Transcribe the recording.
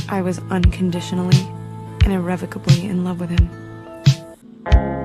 I was unconditionally and irrevocably in love with him.